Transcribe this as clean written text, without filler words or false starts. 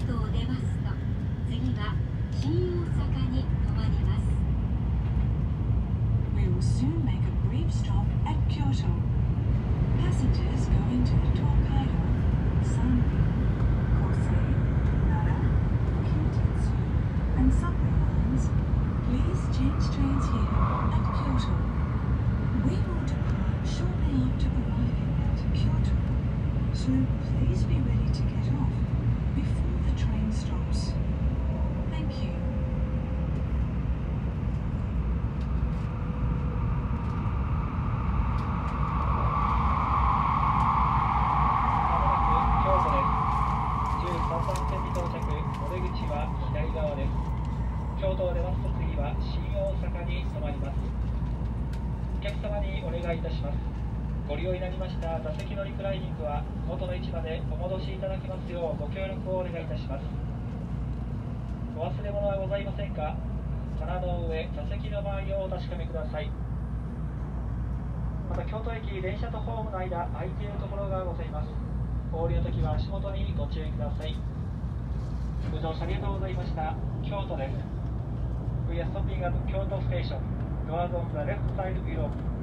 都を出ますと、次は新大阪に停まります。 We will soon make a brief stop at Kyoto. Passengers going to the Tokaido, Sanri, Kosei, Nara, Kintetsu, and subway lines, please change trains here at Kyoto. We will depart shortly after arriving at Kyoto, so please be ready to get off before the train stops. Thank you. 京都を出ますと次は新大阪に停まります。お客様にお願いいたします。ご利用になりました座席のリクライニングは元の位置までお戻しいただきますようご協力をお願いいたします。お忘れ物はございませんか？棚の上、座席の周りをお確かめください。また京都駅電車とホームの間空いているところがございます。お降りの時は足元にご注意ください。ご乗車ありがとうございました。京都です。We are stopping at Kyoto Station. Doors on the left side below.